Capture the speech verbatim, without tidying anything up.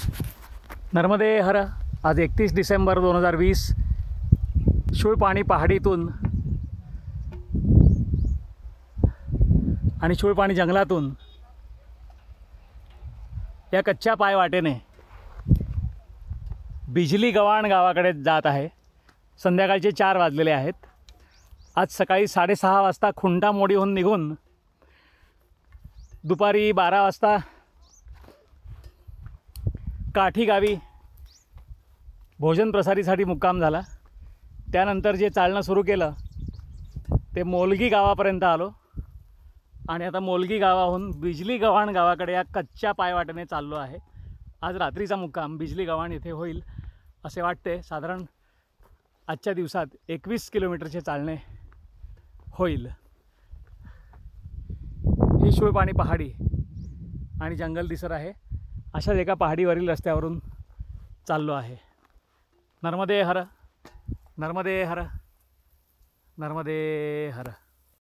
नर्मदे हर. आज एकतीस डिसेंबर दोन हजार वीस. शूळपाणी पहाडीतून आणि शूळपाणी जंगलातून या कच्च्या पायवाटेने बिजली गव्हाण गावाकडे जात आहे. संध्याकाळचे चार वाजलेले आहेत. आज सकाळी साडेसहा वाजता खुंटा मोडीहून निघून दुपारी बारा वाजता काठी गावी भोजन प्रसारीसाठी मुक्काम झाला. त्यानंतर जे चालणं सुरू केलं ते मोलगी गावापर्यंत आलो आणि आता मोलगी गावाहून बिजली गव्हाण गावाकडे या कच्च्या पायवाटेने चाललो आहे. आज रात्रीचा मुक्काम बिजली गव्हाण येथे होईल असे वाटते. साधारण आजच्या दिवसात एकवीस किलोमीटरचे चालणे होईल. ही शूळपाणी पहाडी आणि जंगल दिसत आहे. अशाच एका पहाडीवरील रस्त्यावरून चाललो आहे. नर्मदे हर. नर्मदे हर. नर्मदे हर.